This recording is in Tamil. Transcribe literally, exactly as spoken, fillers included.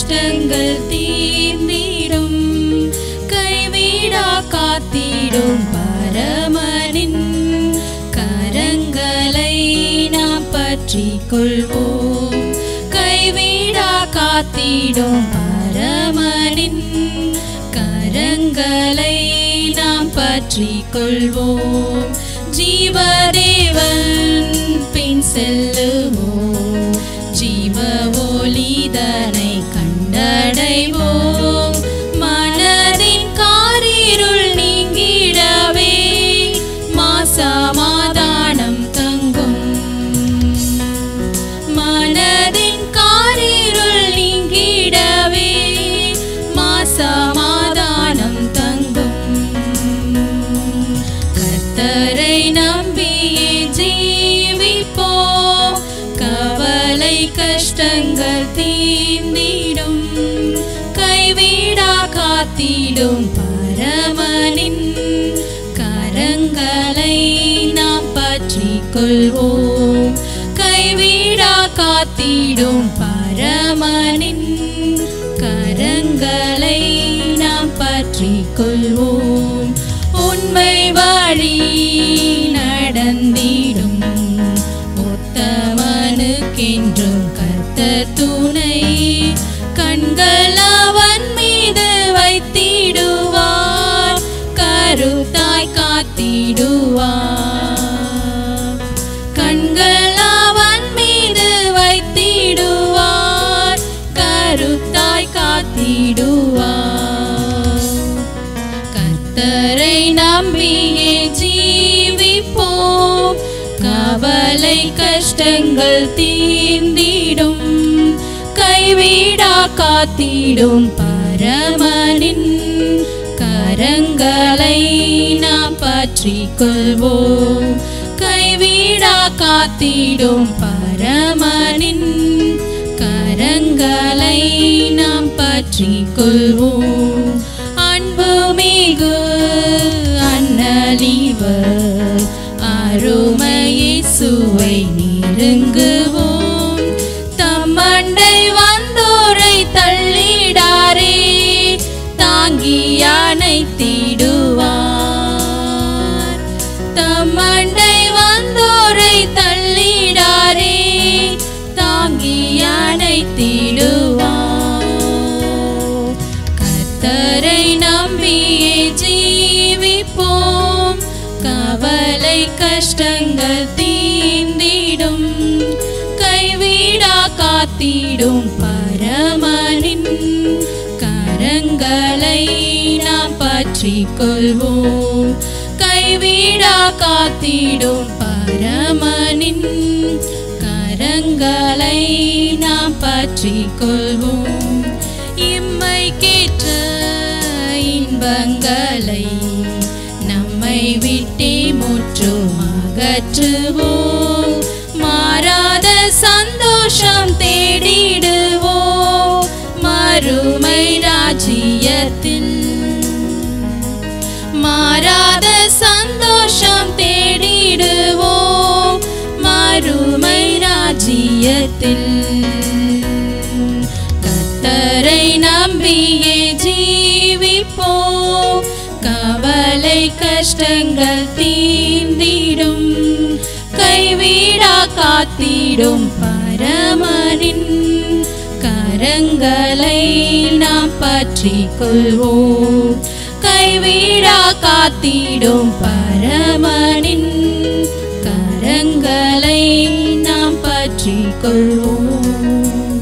கஷ்டங்கள் தீர்ந்திடும் கைவிடா காத்திடும் பரமனின் கரங்களை நாம் பற்றிக் கொள்வோம் கைவிடா காத்திடும் பரமனின் கரங்களை நாம் பற்றிக் கொள்வோம் ஜீவதேவன் பின் செல்லுவோம் ஜீவ ஒளிதனை கண்டடைவோம் மனதின் காரிருள் நீங்கிடவே மாசமாதானம் தங்கும் மனதின் காரிருள் நீங்கிடவே மாசமாதானம் தங்கும் கர்த்தரை நம்பியே ஜீவிப்போம் கவலை கஷ்டங்கள் தீர்ந்திடும் கைவிடா காத்திடும் பரமனின் கரங்களை நாம் பற்றிக் கொள்வோம் கைவிடா காத்திடும் பரமனின் கரங்களை நாம் பற்றிக் கொள்வோம் உண்மை வழி நடந்திடும் உத்தமனுக்கென்றும் கர்த்தர் துணை கண்கள் அவன் மீது வைத்திடுவார் கருத்தாய் காத்திடுவார் கண்கள் அவன் மீது வைத்திடுவார் கருத்தாய் காத்திடுவார் கர்த்தரை நம்பியே ஜீவிப்போம் கவலை கஷ்டங்கள் தீர்ந்திடும் கைவிடா காத்திடும் பரமனின் கரங்களை நாம் பற்றிக் கொள்வோம் கைவிடா காத்திடும் பரமனின் கரங்களை நாம் பற்றிக் கொள்வோம் அன்பு மிகு அன்னலிவர் அருமை இயேசுவை நெருங்குவோம் தம்மண்டை வந்தோரை தள்ளிடாரே தாங்கி அணைத்திடுவார் தம்மண்டை வந்தோரை தள்ளிடாரே தாங்கி அணைத்திடுவார் கர்த்தரை நம்பியே ஜீவிப்போம் கவலை கஷ்டங்கள் தீர்ந்திடும் கைவிடா காத்திடும் பரமனின் கரங்களை நாம் பற்றிக் கொள்வோம் கைவிடா காத்திடும் பரமனின் கரங்களை நாம் பற்றிக் கொள்வோம் இம்மை கேற்ற இன்பங்களை நம்மை விட்டே முற்றும் அகற்றுவோம் மாறாத சந்தோஷம் தேடிடுவோம் மறுமை ராஜ்யத்தில் மாறாத சந்தோஷம் தேடிடுவோம் மறுமை ராஜ்யத்தில் கர்த்தரை நம்பியே ஜீவிப்போம் கவலை கஷ்டங்கள் தீர்ந்திடும் கைவிடா காத்திடும் பரமனின் கரங்களை நாம் பற்றிக் கொள்வோம் கைவிடா காத்திடும் பரமனின் கரங்களை நாம் பற்றிக் கொள்வோம்.